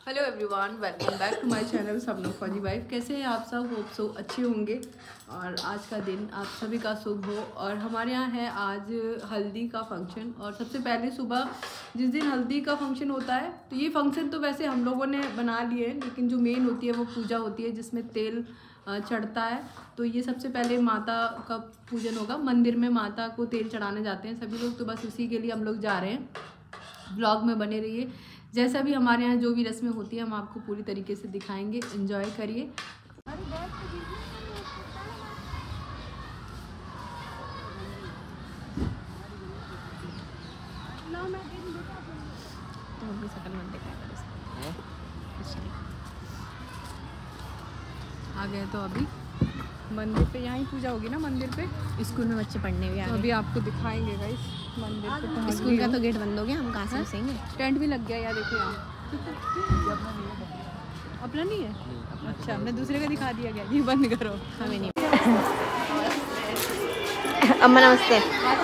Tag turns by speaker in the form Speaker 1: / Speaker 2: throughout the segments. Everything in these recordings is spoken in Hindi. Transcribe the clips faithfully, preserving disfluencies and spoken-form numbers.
Speaker 1: Hello everyone, welcome back to my channel Sapna Fauji wife. कैसे हैं आप सब? होप सो अच्छे होंगे और आज का दिन आप सभी का शुभ हो। और हमारे यहाँ है आज हल्दी का फंक्शन। और सबसे पहले सुबह जिस दिन हल्दी का फंक्शन होता है, तो ये फंक्शन तो वैसे हम लोगों ने बना लिए हैं, लेकिन जो मेन होती है वो पूजा होती है जिसमें तेल चढ़ता है। तो ये सबसे पहले माता का पूजन होगा, मंदिर में माता को तेल चढ़ाने जाते हैं सभी लोग। तो बस उसी के लिए हम लोग जा रहे हैं। ब्लॉग में बने रहिए, जैसा भी हमारे यहाँ जो भी रस्में होती हैं हम आपको पूरी तरीके से दिखाएंगे। एंजॉय करिए। आ गए तो अभी मंदिर पे, यहाँ ही पूजा होगी ना मंदिर पे। स्कूल में बच्चे पढ़ने भी आ गए, तो अभी आपको दिखाएंगे गाइस मंदिर पे पहुँच। स्कूल का तो गेट बंद हो गया, हम कहाँ से घुसेंगे? टेंट भी लग गया यार, देखिए यहाँ अपना नहीं है। अच्छा, हमने दूसरे का दिखा दिया गया। ये बंद करो, हमें नहीं।
Speaker 2: अम्मा नमस्ते।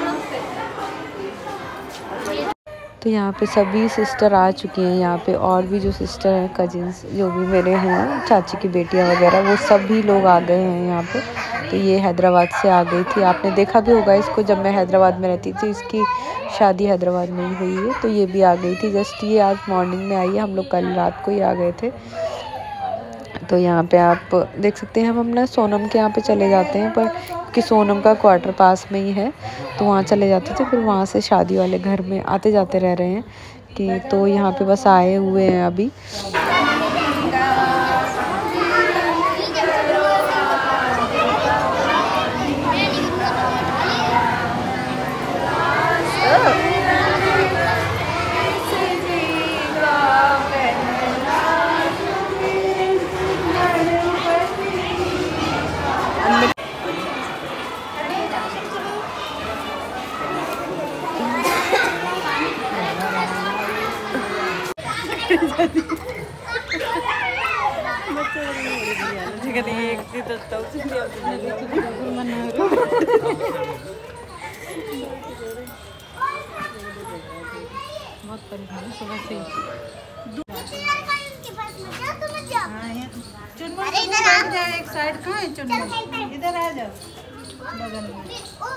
Speaker 2: तो यहाँ पे सभी सिस्टर आ चुकी हैं। यहाँ पे और भी जो सिस्टर हैं, कजिन्स जो भी मेरे हैं, चाची की बेटियाँ वगैरह, वो सभी लोग आ गए हैं यहाँ पे। तो ये हैदराबाद से आ गई थी, आपने देखा भी होगा इसको जब मैं हैदराबाद में रहती थी। इसकी शादी हैदराबाद में ही हुई है, तो ये भी आ गई थी। जस्ट ये आज मॉर्निंग में आई है, हम लोग कल रात को ही आ गए थे। तो यहाँ पे आप देख सकते हैं, हम अपना सोनम के यहाँ पे चले जाते हैं, पर क्योंकि सोनम का क्वार्टर पास में ही है तो वहाँ चले जाते थे। फिर वहाँ से शादी वाले घर में आते जाते रह रहे हैं कि, तो यहाँ पे बस आए हुए हैं अभी।
Speaker 1: बहुत परेशान सुबह से। एक साइड कहाँ है चुन्नू? इधर आ जाओ बगल में,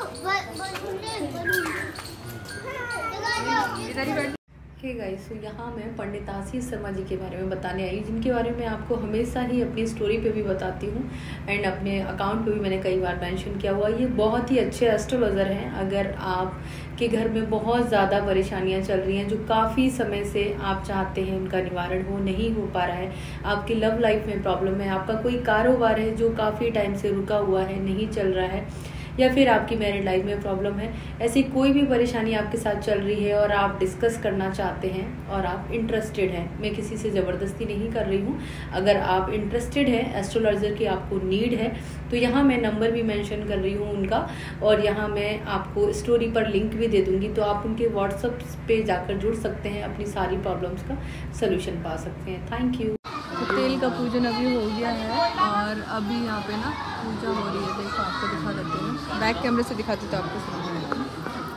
Speaker 1: इधर ही बैठ। हे गाइस, तो यहाँ मैं पंडित आशीष शर्मा जी के बारे में बताने आई, जिनके बारे में आपको हमेशा ही अपनी स्टोरी पे भी बताती हूँ एंड अपने अकाउंट पे भी मैंने कई बार मेंशन किया हुआ। ये बहुत ही अच्छे एस्ट्रोलॉजर हैं। अगर आप के घर में बहुत ज़्यादा परेशानियाँ चल रही हैं, जो काफ़ी समय से आप चाहते हैं उनका निवारण हो, नहीं हो पा रहा है, आपकी लव लाइफ में प्रॉब्लम है, आपका कोई कारोबार है जो काफ़ी टाइम से रुका हुआ है, नहीं चल रहा है, या फिर आपकी मैरिड लाइफ में प्रॉब्लम है, ऐसी कोई भी परेशानी आपके साथ चल रही है और आप डिस्कस करना चाहते हैं और आप इंटरेस्टेड हैं, मैं किसी से ज़बरदस्ती नहीं कर रही हूँ, अगर आप इंटरेस्टेड हैं, एस्ट्रोलॉजर की आपको नीड है, तो यहाँ मैं नंबर भी मेंशन कर रही हूँ उनका, और यहाँ मैं आपको स्टोरी पर लिंक भी दे दूँगी, तो आप उनके व्हाट्सएप पे जाकर जुड़ सकते हैं, अपनी सारी प्रॉब्लम्स का सोल्यूशन पा सकते हैं। Thank you. तो तेल का पूजन अभी हो गया है और अभी यहाँ पे ना पूजा हो रही है। देखो आपको दिखा देते हैं, बैक कैमरे से दिखाते तो आपको समझ में आएगा।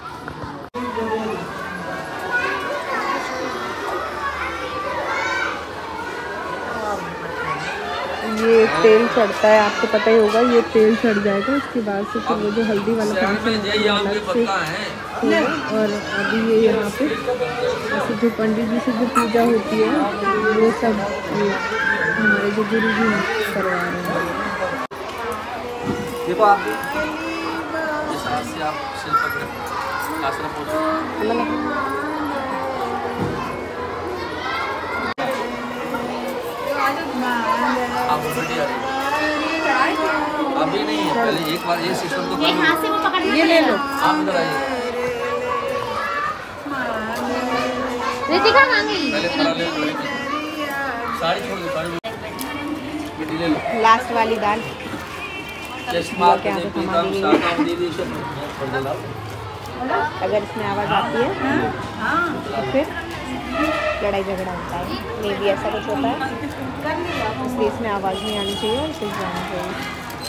Speaker 1: ये तेल चढ़ता है, आपको पता ही होगा, ये तेल चढ़ जाएगा, उसके बाद से फिर वो जो हल्दी वाला फंक्शन अलग से होगा। और अभी ये यहाँ पे ऐसे जो पंडित जी से जो पूजा होती है वो सब हमारे जो गुरु जी करवा रहे हैं।
Speaker 3: देखो आप से आप सिर पकड़े आसरा आप अभी नहीं है, पहले एक बार ये सिस्टम को ये हाथ से वो पकड़, ये ले लो आप इधर आइए। रितिका मांगी पहले खड़ा ले लो, साड़ी छोड़ दो, साड़ी ये ले लो।
Speaker 2: लास्ट वाली दाल
Speaker 3: चश्मा के
Speaker 2: आगे थमा दी गई है। अगर इसमें आवाज़ आती है तो फिर लड़ाई झगड़ा होता है, मे भी ऐसा कुछ होता है, इसलिए इसमें आवाज़ नहीं आनी चाहिए और इसे जाना चाहिए।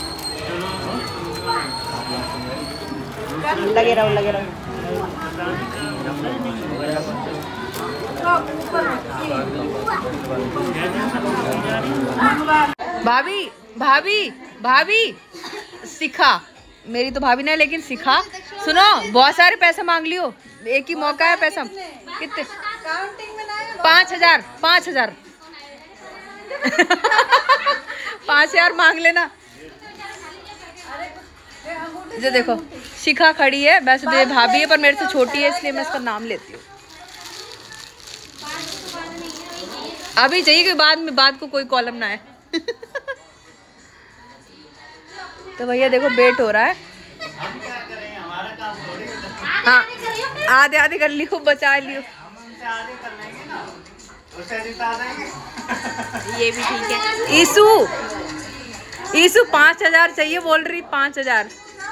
Speaker 2: लगे रहो लगे रहो। भाभी भाभी भाभी सिखा, मेरी तो भाभी ने, लेकिन सिखा। सुनो, बहुत सारे पैसे मांग लियो, एक ही मौका है। पैसा कितने? पाँच हजार पाँच हजार पाँच हजार मांग लेना। जो देखो शिखा खड़ी है, वैसे तो ये भाभी है पर मेरे से छोटी है इसलिए मैं इसका नाम लेती हूँ। अभी चाहिए कि बाद में बात को कोई कॉलम ना है। तो भैया देखो वेट हो रहा है। हाँ आधे आधे कर लियो, बचा लियो। ये भी ठीक है। ईसु ईसु पाँच हजार चाहिए बोल रही, पाँच हजार।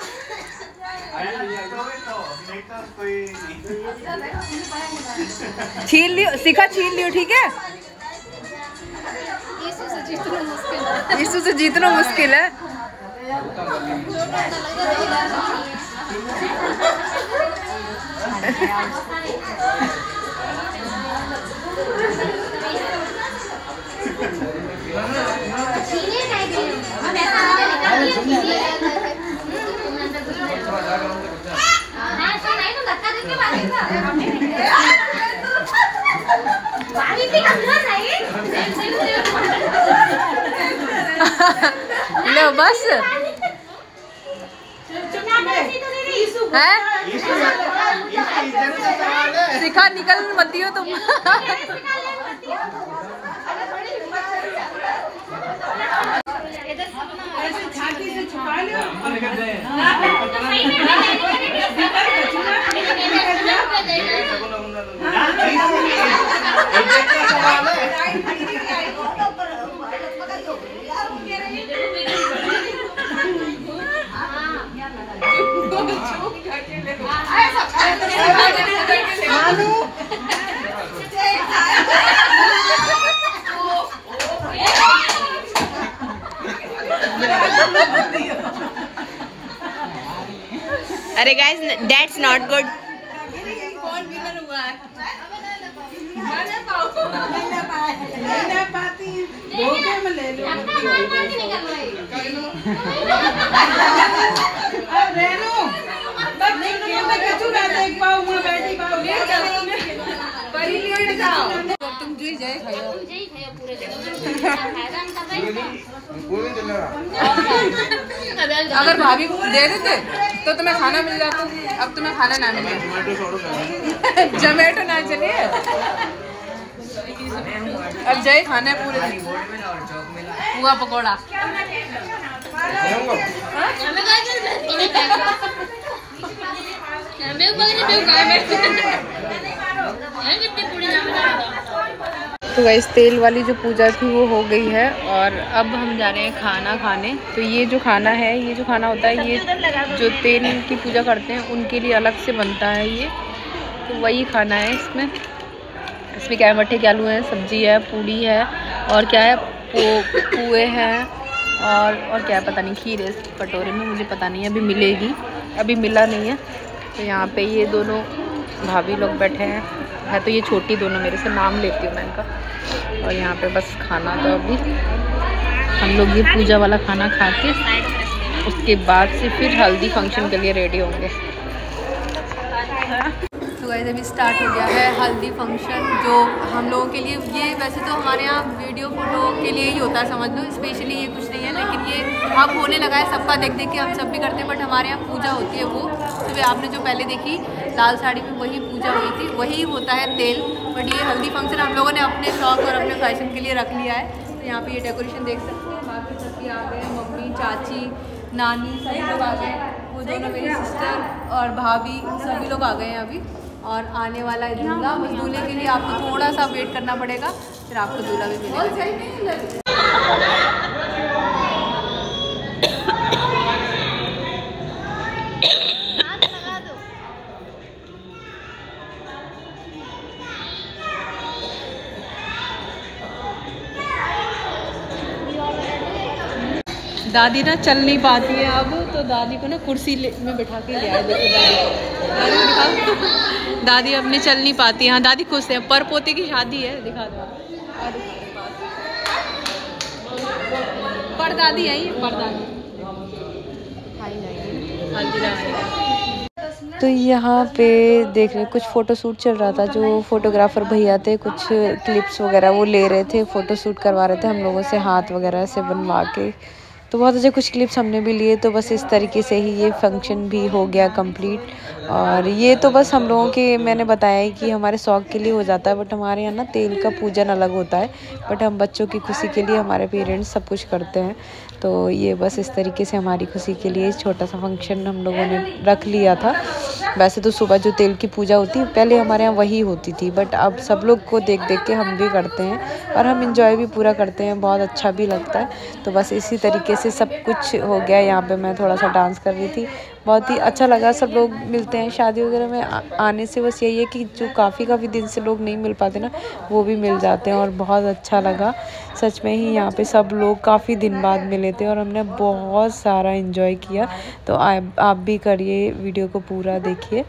Speaker 2: छीन लियो शिखा, छीन लियो ठीक है। ईसु से जीतना मुश्किल है। लो बस है। शिखा निकल मत दियो तुम। अरे गाइस दैट्स नॉट गुड। कौन विनर हुआ है? तुम जो जाए खाओ। अगर भाभी को दे देते तो तुम्हें खाना मिल जाता, अब तुम्हें खाना ना मिले। जोमेटो ना चलिए, अब जाए खाना है पूरे दिन। पुआ पकौड़ा तो गाइस तेल वाली जो पूजा थी वो हो गई है और अब हम जा रहे हैं खाना खाने। तो ये जो खाना है, ये जो खाना होता है, ये जो तेल की पूजा करते हैं उनके लिए अलग से बनता है ये। तो वही खाना है इसमें। इसमें क्या है, मट्ठे के आलू हैं, सब्जी है, पूड़ी है और क्या है, पो पुए हैं और और क्या है पता नहीं, खीर है इस कटोरे में, मुझे पता नहीं है, अभी मिलेगी, अभी मिला नहीं है। तो यहाँ पे ये दोनों भाभी लोग बैठे हैं, है तो ये छोटी दोनों, मेरे से नाम लेती हूँ मैं इनका। और यहाँ पे बस खाना, तो अभी हम लोग ये पूजा वाला खाना खा के उसके बाद से फिर हल्दी फंक्शन के लिए रेडी होंगे। तो गाइस अभी स्टार्ट हो गया है हल्दी फंक्शन, जो हम लोगों के लिए, ये वैसे तो हमारे यहाँ वीडियो फोटो के लिए ही होता है समझ लो, स्पेशली ये कुछ नहीं है, लेकिन ये अब होने लगा है सबका देख देख के, हम सब भी करते हैं। बट हमारे यहाँ पूजा होती है, वो सुबह आपने जो पहले देखी लाल साड़ी में वही पूजा हुई थी, वही होता है तेल। बट ये हल्दी फंक्शन हम लोगों ने अपने शौक और अपने फैशन के लिए रख लिया है। तो यहाँ पे ये डेकोरेशन देख सकते हैं, बाकी सबकी आ गए, मम्मी, चाची, नानी सभी लोग आ गए, वो दोनों मेरी सिस्टर और भाभी सभी लोग आ गए हैं अभी। और आने वाला है दूल्हा, उस दूल्हे के लिए आपको थोड़ा सा वेट करना पड़ेगा, फिर आपको दूल्हा भी मिलेगा। दादी ना चल नहीं पाती है अब, तो दादी को ना कुर्सी में बैठा के ले आए। देखो दादी, दादी, दादी अपने चल नहीं पाती है। हाँ दादी खुश है, पर पोते की शादी है, दिखा दो।
Speaker 1: परदादी आई परदादी
Speaker 2: तो यहाँ पे देख रहे कुछ फ़ोटो शूट चल रहा था। जो फोटोग्राफर भैया थे कुछ क्लिप्स वगैरह वो ले रहे थे, फ़ोटो शूट करवा रहे थे हम लोगों से हाथ वगैरह से बनवा के। तो बहुत अच्छे कुछ क्लिप्स हमने भी लिए। तो बस इस तरीके से ही ये फंक्शन भी हो गया कंप्लीट। और ये तो बस हम लोगों के, मैंने बताया कि हमारे शौक़ के लिए हो जाता है, बट हमारे यहाँ ना तेल का पूजन अलग होता है, बट हम बच्चों की खुशी के लिए हमारे पेरेंट्स सब कुछ करते हैं। तो ये बस इस तरीके से हमारी खुशी के लिए छोटा सा फंक्शन हम लोगों ने रख लिया था। वैसे तो सुबह जो तेल की पूजा होती है पहले हमारे यहाँ वही होती थी, बट अब सब लोग को देख देख के हम भी करते हैं और हम इंजॉय भी पूरा करते हैं, बहुत अच्छा भी लगता है। तो बस इसी तरीके से सब कुछ हो गया। यहाँ पे मैं थोड़ा सा डांस कर रही थी, बहुत ही अच्छा लगा। सब लोग मिलते हैं शादी वगैरह में आ, आने से बस यही है कि जो काफ़ी काफ़ी दिन से लोग नहीं मिल पाते ना, वो भी मिल जाते हैं और बहुत अच्छा लगा सच में ही। यहाँ पे सब लोग काफ़ी दिन बाद मिले थे और हमने बहुत सारा एंजॉय किया। तो आ, आप भी करिए, वीडियो को पूरा देखिए।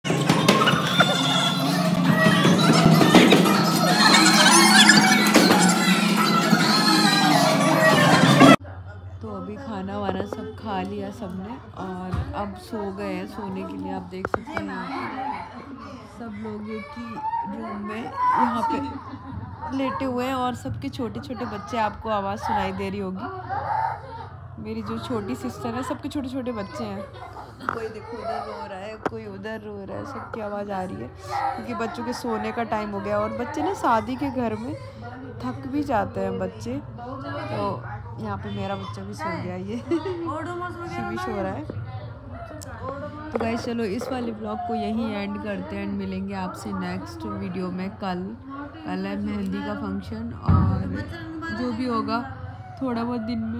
Speaker 2: तो अभी खाना वाना सब खा लिया सबने और अब सो गए हैं सोने के लिए। आप देख सकते हैं सब लोग एक ही रूम में यहाँ पे लेटे हुए हैं और सबके छोटे छोटे बच्चे, आपको आवाज़ सुनाई दे रही होगी। मेरी जो छोटी सिस्टर है सबके छोटे छोटे बच्चे हैं। कोई देखो उधर रो रहा है, कोई उधर रो रहा है, सबकी आवाज़ आ रही है क्योंकि बच्चों के सोने का टाइम हो गया। और बच्चे ना शादी के घर में थक भी जाते हैं बच्चे। तो यहाँ पे मेरा बच्चा भी सो गया, ये भी सो रहा है। तो गाइस चलो इस वाले ब्लॉग को यहीं एंड करते हैं एंड मिलेंगे आपसे नेक्स्ट वीडियो में। कल कल है मेहंदी का फंक्शन और जो भी होगा थोड़ा बहुत दिन में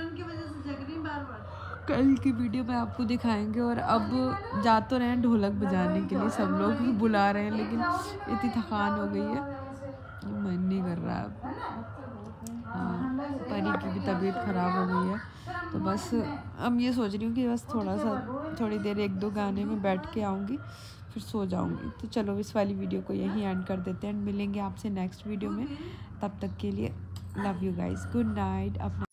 Speaker 2: कल की वीडियो में आपको दिखाएंगे। और अब जा तो रहे हैं ढोलक बजाने के लिए, सब लोग बुला रहे हैं, लेकिन इतनी थकान हो गई है मन नहीं कर रहा है। हाँ, परी की भी तबीयत ख़राब हो गई है। तो बस अब ये सोच रही हूँ कि बस थोड़ा सा थोड़ी देर एक दो गाने में बैठ के आऊँगी फिर सो जाऊँगी। तो चलो इस वाली वीडियो को यहीं एंड कर देते हैं एंड मिलेंगे आपसे नेक्स्ट वीडियो में। तब तक के लिए love you guys, good night. अपना